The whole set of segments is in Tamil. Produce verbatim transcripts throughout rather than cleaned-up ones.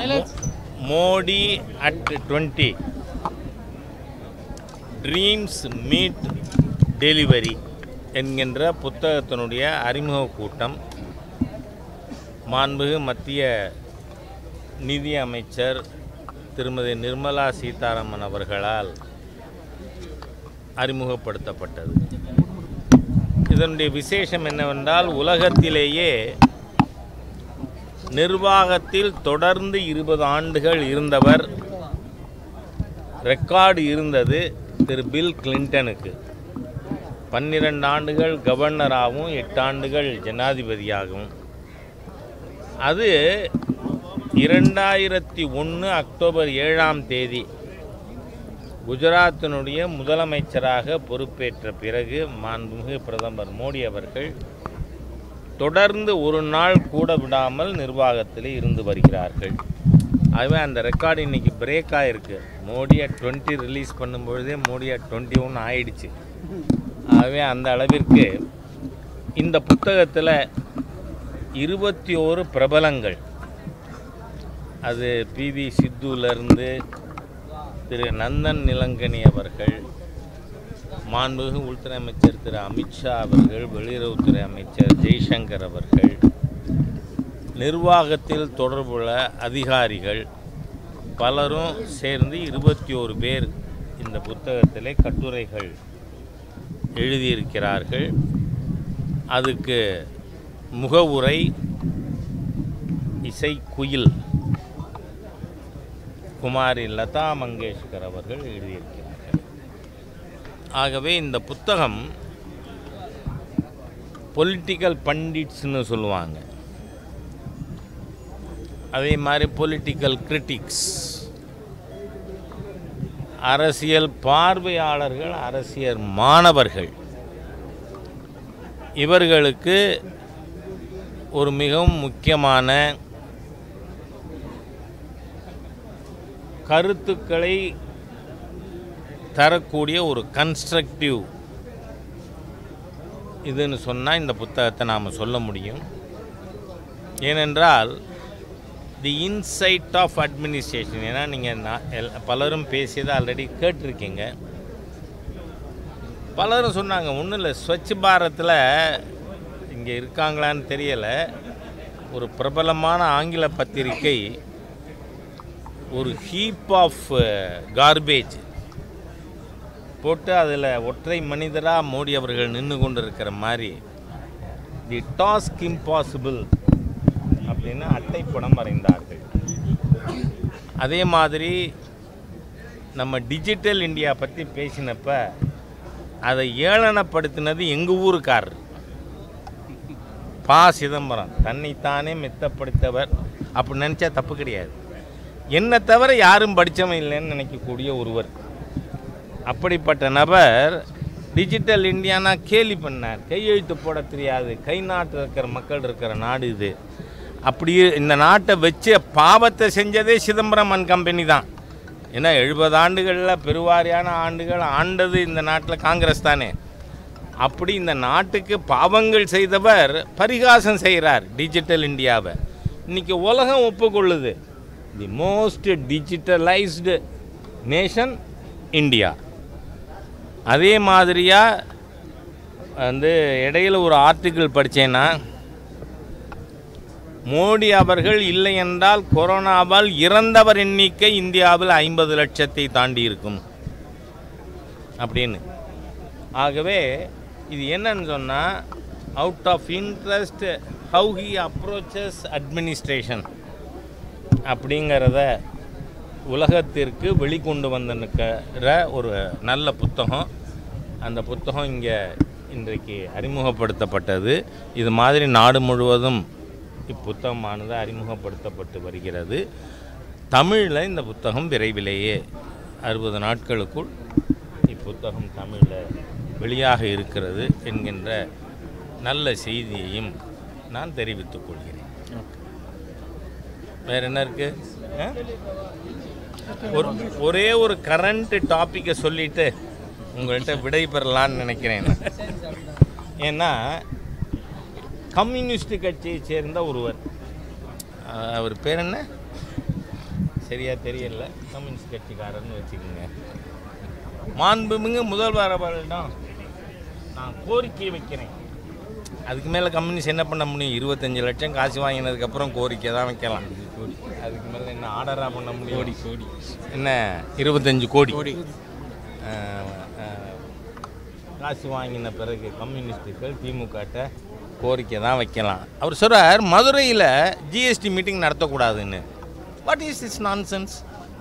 Modi at twenty dreams meet delivery என்கின்ற புத்தகத்தினுடைய அறிமுக கூட்டம் மாண்புமிகு மத்திய நிதி அமைச்சர் திருமதி நிர்மலா சீதாராமன் அவர்களால் அறிமுகப்படுத்தப்பட்டது. இதனுடைய விசேஷம் என்னவென்றால், உலகத்திலேயே நிர்வாகத்தில் தொடர்ந்து இருபது ஆண்டுகள் இருந்தவர் ரெக்கார்டு இருந்தது திரு பில் கிளின்டனுக்கு. பன்னிரண்டு ஆண்டுகள் கவர்னராகவும் எட்டு ஆண்டுகள் ஜனாதிபதியாகவும். அது இரண்டாயிரத்தி ஒன்று அக்டோபர் ஏழாம் தேதி குஜராத்தினுடைய முதலமைச்சராக பொறுப்பேற்ற பிறகு மாண்புமிகு பிரதமர் மோடி அவர்கள் தொடர்ந்து ஒரு நாள் கூட விடாமல் நிர்வாகத்தில் இருந்து வருகிறார்கள். ஆகவே அந்த ரெக்கார்டு இன்றைக்கி பிரேக் ஆகிருக்கு. மோடியை டுவெண்ட்டி ரிலீஸ் பண்ணும்பொழுதே மோடியை டுவெண்ட்டி ஒன்று ஆயிடுச்சு. ஆகவே அந்த அளவிற்கு இந்த புத்தகத்தில் இருபத்தி ஓரு பிரபலங்கள், அது பி வி சித்துவிலிருந்து திரு நந்தன் நிலங்கனி அவர்கள், மாண்புமிகு உள்துறை அமைச்சர் திரு அமித்ஷா அவர்கள், வெளியுறவுத்துறை அமைச்சர் ஜெய்சங்கர் அவர்கள், நிர்வாகத்தில் தொடர்புள்ள அதிகாரிகள் பலரும் சேர்ந்து இருபத்தி ஓரு பேர் இந்த புத்தகத்திலே கட்டுரைகள் எழுதியிருக்கிறார்கள். அதுக்கு முகவுரை இசைக்குயில் குமாரி லதா மங்கேஷ்கர் அவர்கள் எழுதியிருக்கிறார்கள். ஆகவே இந்த புத்தகம் பொலிட்டிக்கல் பண்டிட்ஸ்னு சொல்லுவாங்க, அதே மாதிரி பொலிட்டிக்கல் கிரிட்டிக்ஸ், அரசியல் பார்வையாளர்கள், அரசியல் மாணவர்கள், இவர்களுக்கு ஒரு மிகவும் முக்கியமான கருத்துக்களை தரக்கூடிய ஒரு கன்ஸ்ட்ரக்டிவ் இதுன்னு சொன்னால் இந்த புத்தகத்தை நாம் சொல்ல முடியும். ஏனென்றால் தி இன்சைட் ஆஃப் அட்மினிஸ்ட்ரேஷன், ஏன்னா நீங்கள் பலரும் பேசியதை ஆல்ரெடி கேட்டிருக்கீங்க. பலரும் சொன்னாங்க, ஒன்றும் இல்லை, ஸ்வச் பாரத்தில் இங்கே இருக்காங்களான்னு தெரியலை, ஒரு பிரபலமான ஆங்கில பத்திரிகை ஒரு ஹீப் ஆஃப் கார்பேஜ் போட்டு அதில் ஒற்றை மனிதராக மோடி அவர்கள் நின்று கொண்டு இருக்கிற மாதிரி தி டாஸ்க் இம்பாசிபிள் அப்படின்னு அட்டைப்படம் வரைந்தார்கள். அதே மாதிரி நம்ம டிஜிட்டல் இந்தியா பற்றி பேசினப்ப அதை ஏளனப்படுத்தினது எங்கள் ஊருக்காரர் பா சிதம்பரம். தன்னைத்தானே மெத்தப்படுத்தவர் அப்படி நினச்சா தப்பு கிடையாது. என்னை தவிர யாரும் படித்தவன் இல்லைன்னு நினைக்கக்கூடிய ஒருவர். அப்படிப்பட்ட நபர் டிஜிட்டல் இந்தியானா கேலி பண்ணார். கையெழுத்து போட தெரியாது, கை நாட்டில் இருக்கிற மக்கள் இருக்கிற நாடு இது. அப்படியே இந்த நாட்டை வச்சு பாவத்தை செஞ்சதே சிதம்பரம் அண்ட் கம்பெனி தான். ஏன்னா எழுபது ஆண்டுகளில் பெருவாரியான ஆண்டுகள் ஆண்டது இந்த நாட்டில் காங்கிரஸ் தானே. அப்படி இந்த நாட்டுக்கு பாவங்கள் செய்தவர் பரிகாசம் செய்கிறார் டிஜிட்டல் இந்தியாவை. இன்றைக்கி உலகம் ஒப்புக்கொள்ளுது, the most digitalised nation India. அதே மாதிரியாக வந்து இடையில் ஒரு ஆர்டிக்கிள் படித்தேன்னா, மோடி அவர்கள் இல்லை என்றால் கொரோனாவால் இறந்தவர் எண்ணிக்கை இந்தியாவில் ஐம்பது லட்சத்தை தாண்டி இருக்கும் அப்படின்னு. ஆகவே இது என்னன்னு சொன்னால், out of interest how he approaches administration அப்படிங்கிறத உலகத்திற்கு வெளிக்கொண்டு வந்திருக்கிற ஒரு நல்ல புத்தகம். அந்த புத்தகம் இங்கே இன்றைக்கு அறிமுகப்படுத்தப்பட்டது. இது மாதிரி நாடு முழுவதும் இப்புத்தகமானது அறிமுகப்படுத்தப்பட்டு வருகிறது. தமிழில் இந்த புத்தகம் விரைவிலேயே அறுபது நாட்களுக்குள் இப்புத்தகம் தமிழில் வெளியாக இருக்கிறது என்கின்ற நல்ல செய்தியையும் நான் தெரிவித்துக் கொள்கிறேன். வேறு என்ன இருக்குது? ஒரு ஒரே ஒரு கரண்ட் டாப்பிக்கை சொல்லிவிட்டு உங்கள்கிட்ட விடை பெறலான்னு நினைக்கிறேன். ஏன்னா கம்யூனிஸ்ட் கட்சியை சேர்ந்த ஒருவர், அவர் பேர் என்ன, சரியாக தெரியல, கம்யூனிஸ்ட் கட்சிக்காரன்னு வச்சுக்கோங்க. மாண்புமிகு முதல்வர் அவர்களிடம் நான் கோரிக்கை வைக்கிறேன். அதுக்கு மேலே கம்யூனிஸ்ட் என்ன பண்ண முடியும்? இருபத்தஞ்சி லட்சம் காசு வாங்கினதுக்கப்புறம் கோரிக்கை தான் வைக்கலாம். அதுக்கு மேலே என்ன ஆர்டராக பண்ண முடியும்? கோடி கோடி என்ன இருபத்தஞ்சி கோடி காசு வாங்கின பிறகு கம்யூனிஸ்டுகள் திமுகட்ட கோரிக்கை தான் வைக்கலாம். அவர் சொல்கிறார் மதுரையில் ஜிஎஸ்டி மீட்டிங் நடத்தக்கூடாதுன்னு. What is this nonsense?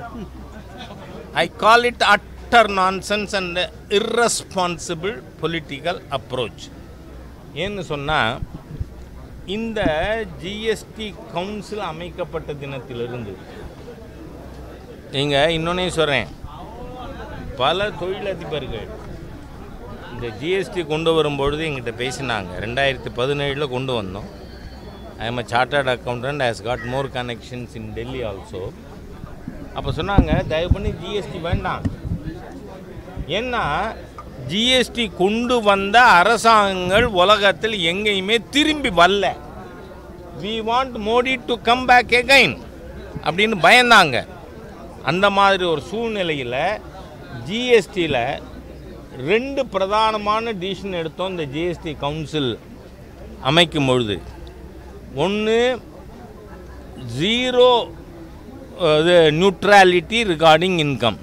I call it utter nonsense and irresponsible political approach. ஏன்னு சொன்னால், இந்த ஜிஎஸ்டி கவுன்சில் அமைக்கப்பட்ட தினத்திலிருந்து நீங்கள் இன்னொன்னே சொல்கிறேன், பல தொழிலதிபர்கள் இந்த ஜிஎஸ்டி கொண்டு வரும்பொழுது எங்கிட்ட பேசினாங்க. ரெண்டாயிரத்தி பதினேழில் கொண்டு வந்தோம். I am a chartered accountant, has got more connections in Delhi also. அப்போ சொன்னாங்க தயவு பண்ணி ஜிஎஸ்டி வேண்டாம். ஏன்னா ஜிஎஸ்டி கொண்டு வந்த அரசாங்கங்கள் உலகத்தில் எங்கேயுமே திரும்பி வரல. We want Modi to come back again அப்படின்னு பயந்தாங்க. அந்த மாதிரி ஒரு சூழ்நிலையில் ஜிஎஸ்டியில் ரெண்டு பிரதானமான டிசிஷன் எடுத்தோம் இந்த ஜிஎஸ்டி கவுன்சில் அமைக்கும் பொழுது. ஒன்று, ஜீரோ இது நியூட்ரலிட்டி ரிகார்டிங் இன்கம்,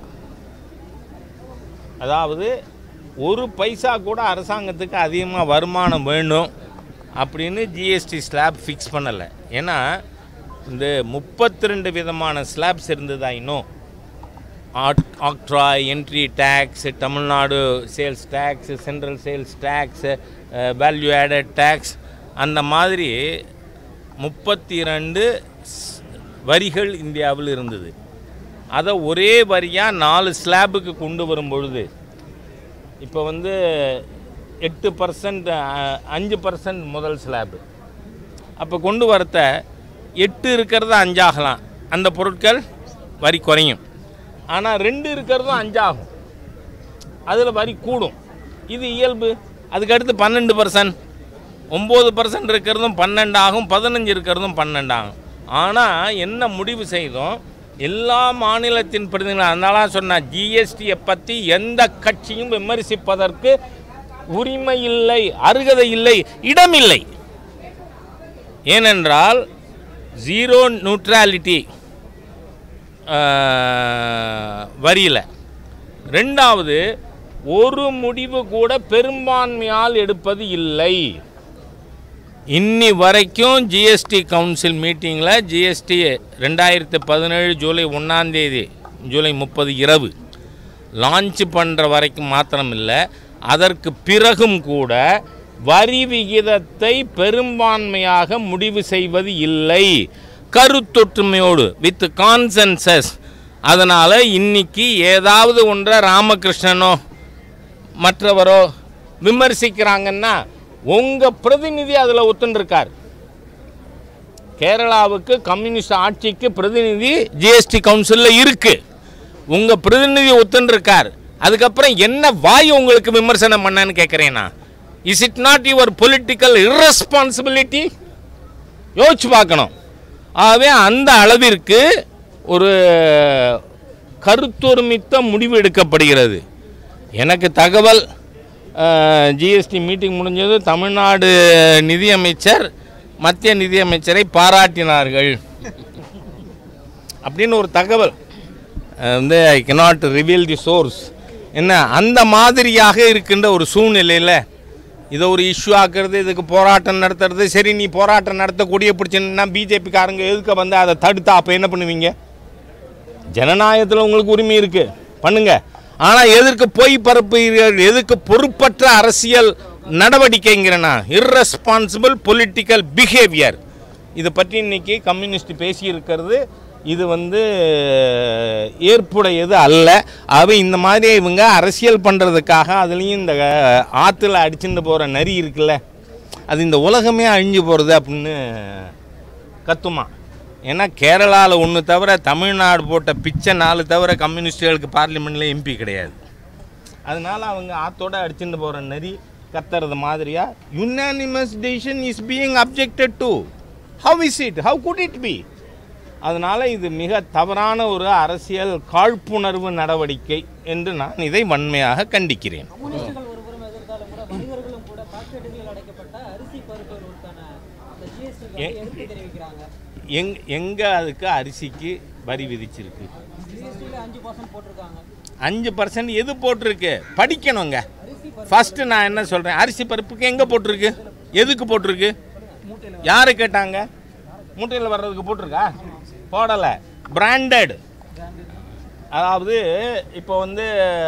அதாவது ஒரு பைசா கூட அரசாங்கத்துக்கு அதிகமாக வருமானம் வேணும் அப்படின்னு ஜிஎஸ்டி ஸ்லாப் ஃபிக்ஸ் பண்ணலை. ஏன்னா இந்த முப்பத்தி ரெண்டு விதமான ஸ்லாப்ஸ் இருந்ததா இன்னும் octroi, entry tax, Tamil Nadu sales tax, central sales tax, value added tax, அந்த மாதிரி முப்பத்தி ரெண்டு வரிகள் இந்தியாவில் இருந்தது. அதை ஒரே வரியாக நாலு ஸ்லாபுக்கு கொண்டு வரும் பொழுது இப்போ வந்து எட்டு பர்சன்ட் அஞ்சு பர்சன்ட் முதல் ஸ்லாபு, அப்போ கொண்டு வரத்த எட்டு இருக்கிறத அஞ்சாகலாம், அந்த பொருட்கள் வரி குறையும். ஆனால் ரெண்டு இருக்கிறதும் அஞ்சாகும், அதில் வரி கூடும். இது இயல்பு. அதுக்கடுத்து பன்னெண்டு பர்சன்ட் ஒம்பது பர்சன்ட் இருக்கிறதும் பன்னெண்டு ஆகும், பதினஞ்சு இருக்கிறதும் பன்னெண்டு ஆகும். ஆனால் என்ன முடிவு செய்தோம், எல்லா மாநிலத்தின் பிரதிநிதிகள், அதனால சொன்னால் ஜிஎஸ்டியை பற்றி எந்த கட்சியும் விமர்சிப்பதற்கு உரிமை இல்லை, அருகதை இல்லை, இடமில்லை. ஏனென்றால் ஜீரோ நியூட்ரலிட்டி வரியில். ரெண்டாவது, ஒரு முடிவு கூட பெரும்பான்மையால் எடுப்பது இல்லை. இன்னி வரைக்கும் ஜிஎஸ்டி கவுன்சில் மீட்டிங்கில் ஜிஎஸ்டி ரெண்டாயிரத்து பதினேழு ஜூலை ஒன்றாந்தேதி ஜூலை முப்பது இரவு லான்ச் பண்ணுற வரைக்கும் மாத்திரம் இல்லை, அதற்கு பிறகும் கூட வரி விகிதத்தை பெரும்பான்மையாக முடிவு செய்வது இல்லை, கருத்தொற்றுமையோடு வித் கான்சென்சஸ். அதனால் இன்னைக்கு ஏதாவது ஒன்றை ராமகிருஷ்ணனோ மற்றவரோ விமர்சிக்கிறாங்கன்னா உங்கள் பிரதிநிதி அதில் ஒத்துண்டிருக்கார். கேரளாவுக்கு கம்யூனிஸ்ட் ஆட்சிக்கு பிரதிநிதி ஜிஎஸ்டி கவுன்சிலில் இருக்குது, உங்கள் பிரதிநிதி ஒத்துண்டிருக்கார். அதுக்கப்புறம் என்ன வாய் உங்களுக்கு விமர்சனம் பண்ணான்னு கேட்குறேன்னா, is it not your political irresponsibility? யோசிச்சு பார்க்கணும். ஆகவே அந்த அளவிற்கு ஒரு கருத்தொருமித்த முடிவு எடுக்கப்படுகிறது. எனக்கு தகவல், ஜிஎஸ்டி மீட்டிங் முடிஞ்சது, தமிழ்நாடு நிதியமைச்சர் மத்திய நிதியமைச்சரை பாராட்டினார்கள் அப்படின்னு ஒரு தகவல் வந்து, I cannot reveal the source. என்ன அந்த மாதிரியாக இருக்கின்ற ஒரு சூழ்நிலையில் இதை ஒரு இஷ்யூ ஆக்குறது, இதுக்கு போராட்டம் நடத்துறது. சரி, நீ போராட்டம் நடத்தக்கூடிய பிடிச்சின்னா பிஜேபிக்காரங்க எதுக்கு வந்து அதை தடுத்தா அப்போ என்ன பண்ணுவீங்க? ஜனநாயகத்தில் உங்களுக்கு உரிமை இருக்குது, பண்ணுங்க. ஆனால் எதற்கு பொய் பரப்புகிறீர்கள்? எதுக்கு பொறுப்பற்ற அரசியல் நடவடிக்கைங்கிறனா இர்ரெஸ்பான்சிபிள் பொலிட்டிக்கல் பிஹேவியர். இதை பற்றி இன்றைக்கி கம்யூனிஸ்ட் பேசியிருக்கிறது இது வந்து ஏற்புடையது அல்ல. அவை இந்த மாதிரி இவங்க அரசியல் பண்ணுறதுக்காக, அதுலேயும் இந்த ஆற்றுல அடிச்சுட்டு போகிற நரி இருக்குல்ல, அது இந்த உலகமே அழிஞ்சு போகிறது அப்படின்னு கத்துமா. ஏன்னா கேரளாவில் ஒன்று தவிர தமிழ்நாடு போட்ட பிச்சை நாலு தவிர கம்யூனிஸ்டுகளுக்கு பார்லிமெண்ட்டில் எம்பி கிடையாது. அதனால் அவங்க ஆற்றோடு அடிச்சுட்டு போகிற நரி கத்துறது மாதிரியா unanimous decision is being objected to. How is it? How good it be? அதனால் இது மிக தவறான ஒரு அரசியல் காழ்ப்புணர்வு நடவடிக்கை என்று நான் இதை வன்மையாக கண்டிக்கிறேன். எங் எங்கே அதுக்கு அரிசிக்கு வரி விதிச்சிருக்கு? அஞ்சு பர்சன்ட் எது போட்டிருக்கு? படிக்கணுங்க. ஃபஸ்ட்டு நான் என்ன சொல்கிறேன், அரிசி பருப்புக்கு எங்கே போட்டிருக்கு, எதுக்கு போட்டிருக்கு, யார் கேட்டாங்க? மூட்டையில் வர்றதுக்கு போட்டிருக்கா? போடலை. பிராண்டட், அதாவது இப்போ வந்து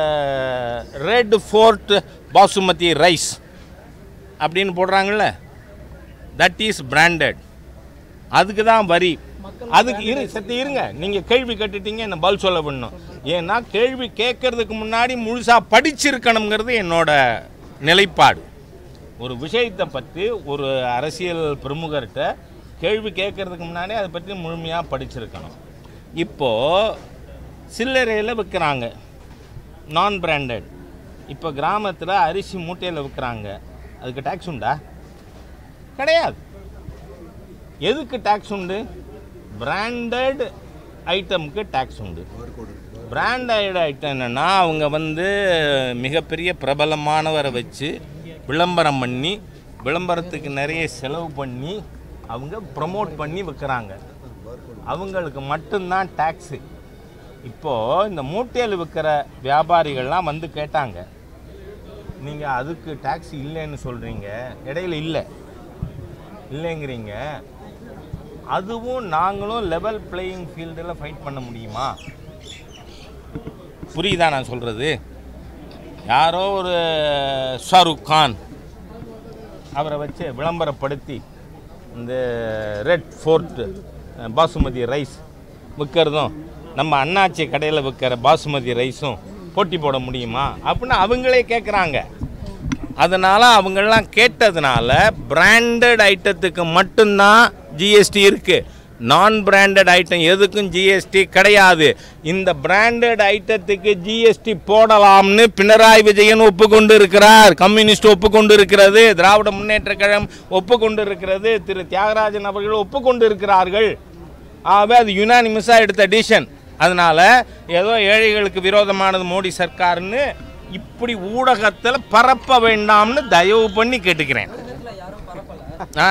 ரெட் ஃபோர்ட் பாசுமதி ரைஸ் அப்படின்னு போடுறாங்கள்ல, தட் இஸ் பிராண்டட். அதுக்கு தான் வரி. அதுக்கு இரு சத்து இருங்க, நீங்கள் கேள்வி கேட்டுட்டீங்க, என்ன பதில் சொல்ல பண்ணணும். ஏன்னா கேள்வி கேட்கறதுக்கு முன்னாடி முழுசாக படிச்சிருக்கணுங்கிறது என்னோட நிலைப்பாடு. ஒரு விஷயத்தை பற்றி ஒரு அரசியல் பிரமுகர்கிட்ட கேள்வி கேட்கறதுக்கு முன்னாடி அதை பற்றி முழுமையாக படிச்சிருக்கணும். இப்போது சில்லறையில் விற்கிறாங்க நான் பிராண்டட். இப்போ கிராமத்தில் அரிசி மூட்டையில் விற்கிறாங்க, அதுக்கு டேக்ஸ் உண்டா? கிடையாது. எதுக்கு டேக்ஸ் உண்டு? பிராண்டட் ஐட்டமுக்கு டேக்ஸ் உண்டு. பிராண்டட் ஐட்டம் என்னென்னா, அவங்க வந்து மிகப்பெரிய பிரபலமானவரை வச்சு விளம்பரம் பண்ணி, விளம்பரத்துக்கு நிறைய செலவு பண்ணி அவங்க ப்ரமோட் பண்ணி விற்கிறாங்க. அவங்களுக்கு மட்டும்தான் டேக்ஸு. இப்போது இந்த மூட்டையில் விற்கிற வியாபாரிகள்லாம் வந்து கேட்டாங்க, நீங்கள் அதுக்கு டேக்ஸ் இல்லைன்னு சொல்கிறீங்க, இடையில இல்லை இல்லைங்கிறீங்க. அதுவும் நாங்களும் லெவல் பிளேயிங் ஃபீல்டில் ஃபைட் பண்ண முடியுமா? புரியுதா நான் சொல்கிறது? யாரோ ஒரு ஷாருக் கான் அவரை வச்சு விளம்பரப்படுத்தி இந்த ரெட் ஃபோர்ட் பாசுமதி ரைஸ் விற்கிறதும் நம்ம அண்ணாச்சி கடையில் விற்கிற பாசுமதி ரைஸும் போட்டி போட முடியுமா அப்படின்னு அவங்களே கேட்குறாங்க. அதனால் அவங்கெல்லாம் கேட்டதுனால பிராண்டட் ஐட்டத்துக்கு மட்டும்தான் ஜிஎஸ்டி இருக்குது. நான் பிராண்டட் ஐட்டம் எதுக்கும் ஜிஎஸ்டி கிடையாது. இந்த பிராண்டட் ஐட்டத்துக்கு ஜிஎஸ்டி போடலாம்னு பினராயி விஜயன் ஒப்புக்கொண்டு இருக்கிறார், கம்யூனிஸ்ட் ஒப்புக்கொண்டு இருக்கிறது, திராவிட முன்னேற்ற கழகம் ஒப்புக்கொண்டு இருக்கிறது, திரு தியாகராஜன் அவர்கள் ஒப்புக்கொண்டு இருக்கிறார்கள். ஆகவே அது யுனானிமஸாக எடுத்த டிசிஷன். அதனால் ஏதோ ஏழைகளுக்கு விரோதமானது மோடி சர்க்கார்னு இப்படி ஊடகத்தில் பரப்ப வேண்டாம்னு தயவு பண்ணி கேட்டுக்கிறேன். ஆ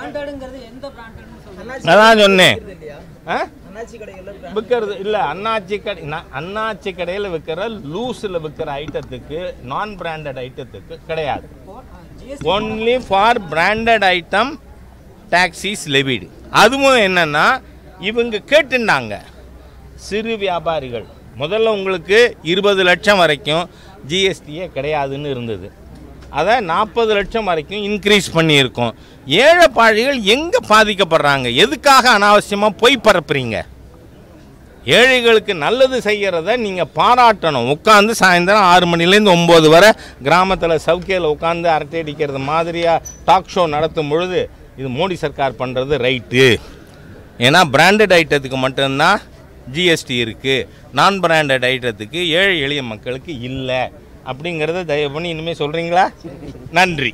அதான் சொன்னேன். விற்கிறது இல்லை, அண்ணாச்சி கடை அண்ணாச்சி கடையில் விற்கிற லூஸில் விற்கிற ஐட்டத்துக்கு நான் பிராண்டட் ஐட்டத்துக்கு கிடையாது. Only for branded item tax is levied. அதுவும் என்னென்னா இவங்க கேட்டுண்டாங்க சிறு வியாபாரிகள். முதல்ல உங்களுக்கு இருபது லட்சம் வரைக்கும் ஜிஎஸ்டியே கிடையாதுன்னு இருந்தது, அதை நாற்பது லட்சம் வரைக்கும் இன்க்ரீஸ் பண்ணியிருக்கோம். ஏழை பாழிகள் எங்கே பாதிக்கப்படுறாங்க? எதுக்காக அனாவசியமாக போய் பரப்புறீங்க? ஏழைகளுக்கு நல்லது செய்கிறத நீங்கள் பாராட்டணும். உட்காந்து சாயந்தரம் ஆறு மணிலேருந்து ஒம்பது வரை கிராமத்தில் சவுக்கியில் உட்காந்து அரட்டை அடிக்கிறது மாதிரியாக டாக் ஷோ நடத்தும் பொழுது இது மோடி சர்க்கார் பண்ணுறது ரைட்டு. ஏன்னா பிராண்டட் ஐட்டத்துக்கு மட்டும்தான் ஜிஎஸ்டி இருக்குது, நான் பிராண்டட் ஐட்டத்துக்கு ஏழை எளிய மக்களுக்கு இல்லை அப்படிங்கிறத தயவு பண்ணி இனிமேல் சொல்கிறீங்களா? நன்றி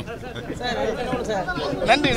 நன்றி.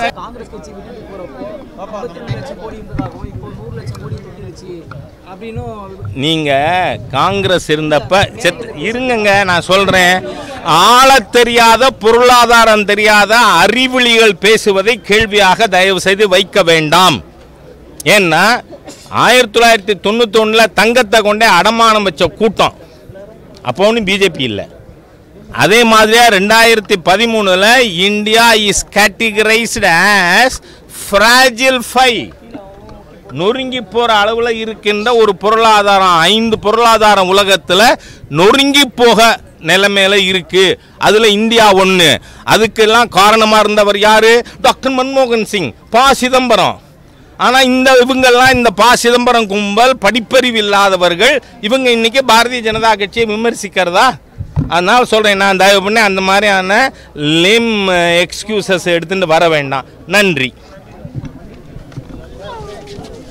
நீங்கள் காங்கிரஸ் இருந்தப்ப செத் இருங்கங்க, நான் சொல்கிறேன். ஆள தெரியாத பொருளாதாரம் தெரியாத அறிவிலிகள் பேசுவதை கேள்வியாக தயவு செய்து வைக்க வேண்டாம். ஏன்னா ஆயிரத்தி தொள்ளாயிரத்தி தொண்ணூற்றி ஒன்றில் தங்கத்தை கொண்டே அடமானம் வச்ச கூட்டம் அப்போ ஒன்றும் பிஜேபி இல்லை. அதே மாதிரியா ரெண்டாயிரத்தி பதிமூணில் India is categorised as fragile five, நொறுங்கி போகிற அளவில் இருக்கின்ற ஒரு பொருளாதாரம். ஐந்து பொருளாதாரம் உலகத்தில் நொறுங்கி போக நிலைமையில இருக்கு, அதில் இந்தியா ஒன்று. அதுக்கெல்லாம் காரணமாக இருந்தவர் யாரு? டாக்டர் மன்மோகன் சிங், ப சிதம்பரம். ஆனால் இந்த இவங்கெல்லாம் இந்த ப சிதம்பரம் கும்பல் படிப்பறிவு இல்லாதவர்கள். இவங்க இன்னைக்கு பாரதிய ஜனதா கட்சியை விமர்சிக்கிறதா? அதனால் சொல்கிறேன், நான் தயவு பண்ணி அந்த மாதிரியான லிம் எக்ஸ்கியூசஸ் எடுத்துகிட்டு வர வேண்டாம். நன்றி.